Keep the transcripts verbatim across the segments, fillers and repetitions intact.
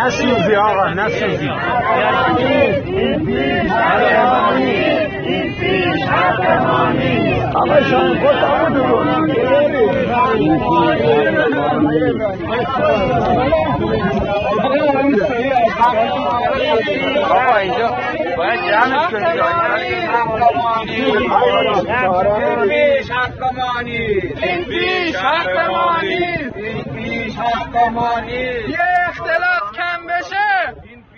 نسوزی آقا نسوزی. این پیش حقمانی، این پیش حقمانی. همه شان خود آمده بود. آقا اینجا باید جمعش کنید. این پیش حقمانی، این پیش حقمانی، این پیش حقمانی. یه اختلاف کم بشه،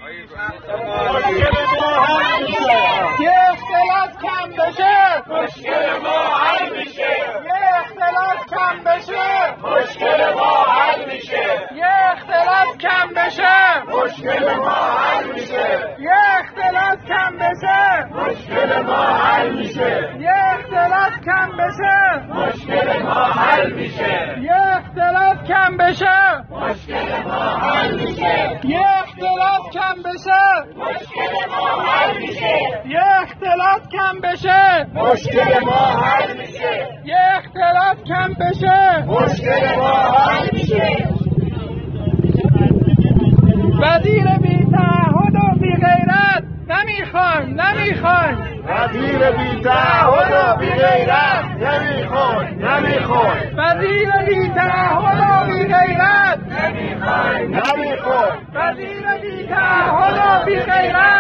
یه اختلاف کم بشه، مشکل ما حل میشه. یه اختلاف کم بشه، مشکل ما حل میشه. یه اختلاف کم بشه، مشکل ما حل میشه. یه اختلاف کم بشه، مشکل ما حل میشه. یه اختلاف کم بشه، مشکل ما حل میشه. یه اختلاف کم بشه، مشکل ما حل میشه. یه اختلاف کم بشه، مشکل ما حل میشه. یه اختلاف کم بشه، مشکل ما حل میشه. یه اختلاف کم بشه، مشکل ما حل میشه. وزیر بی تعهد و بی غیرت نمیخوایم نمیخوایم وزیر بی تعهد و بی غیرت نمیخواد نمیخواد وزیر بی تعهد و بی غیرت نمیخوایم نمیخواد وزیر بی تعهد و بی غیرت